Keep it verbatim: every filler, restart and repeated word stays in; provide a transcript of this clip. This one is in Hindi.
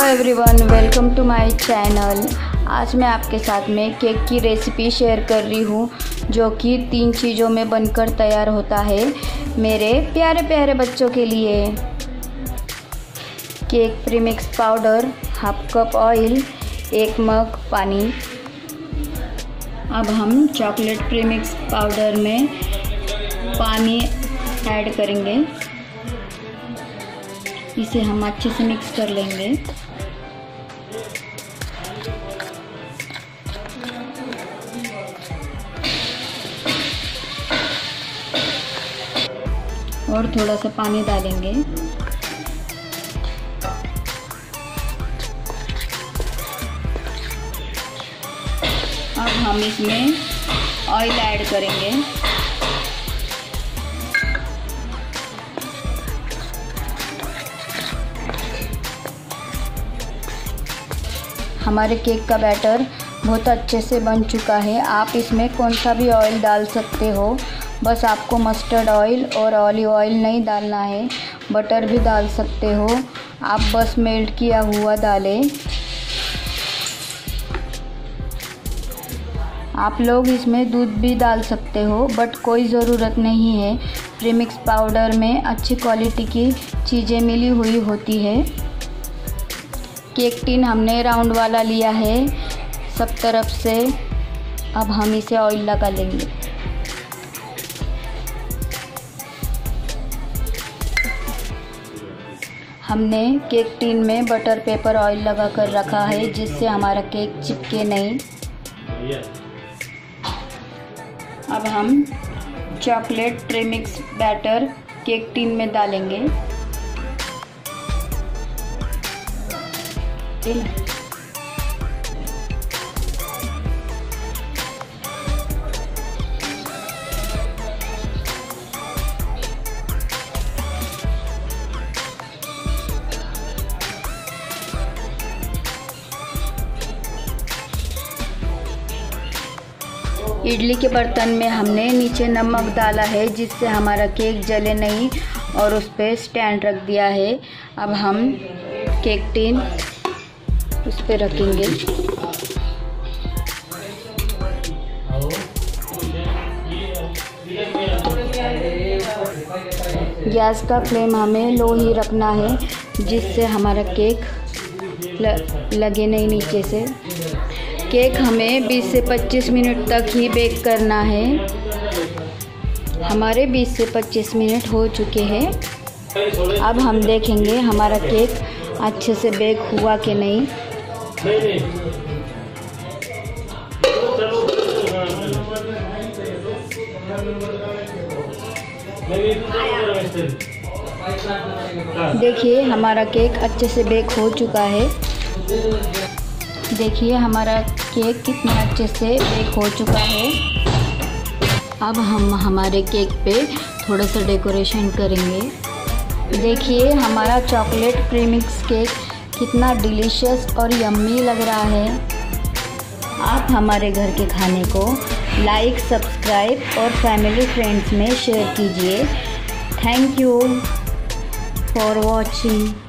Everyone, welcome to my channel. आज मैं आपके साथ में केक की रेसिपी शेयर कर रही हूँ, जो कि तीन चीज़ों में बनकर तैयार होता है मेरे प्यारे प्यारे बच्चों के लिए। Cake premix powder, half cup oil, एक मग पानी। अब हम चॉकलेट प्रीमिक्स पाउडर में पानी ऐड करेंगे। इसे हम अच्छे से मिक्स कर लेंगे। और थोड़ा सा पानी डालेंगे। अब हम इसमें ऑयल ऐड करेंगे। हमारे केक का बैटर बहुत अच्छे से बन चुका है। आप इसमें कौन सा भी ऑयल डाल सकते हो, बस आपको मस्टर्ड ऑयल और ऑलिव ऑयल नहीं डालना है। बटर भी डाल सकते हो आप, बस मेल्ट किया हुआ डालें। आप लोग इसमें दूध भी डाल सकते हो, बट कोई ज़रूरत नहीं है। प्रीमिक्स पाउडर में अच्छी क्वालिटी की चीज़ें मिली हुई होती है। केक टिन हमने राउंड वाला लिया है सब तरफ से। अब हम इसे ऑयल लगा लेंगे। हमने केक टिन में बटर पेपर ऑयल लगा कर रखा है, जिससे हमारा केक चिपके नहीं। अब हम chocolate premix batter cake tin में डालेंगे। इडली के बर्तन में हमने नीचे नमक डाला है, जिससे हमारा केक जले नहीं, और उस पर स्टैंड रख दिया है। अब हम केक टिन उस पर रखेंगे। गैस का फ्लेम हमें लो ही रखना है, जिससे हमारा केक लगे नहीं नीचे से। केक हमें बीस से पच्चीस मिनट तक ही बेक करना है। हमारे बीस से पच्चीस मिनट हो चुके हैं। अब हम देखेंगे हमारा केक अच्छे से बेक हुआ कि नहीं। देखिए हमारा केक अच्छे से बेक हो चुका है। देखिए हमारा केक कितना अच्छे से बेक हो चुका है। अब हम हमारे केक पे थोड़ा सा डेकोरेशन करेंगे। देखिए हमारा चॉकलेट प्रीमिक्स केक कितना डिलीशियस और यम्मी लग रहा है। आप हमारे घर के खाने को लाइक, सब्सक्राइब और फैमिली फ्रेंड्स में शेयर कीजिए। Thank you for watching.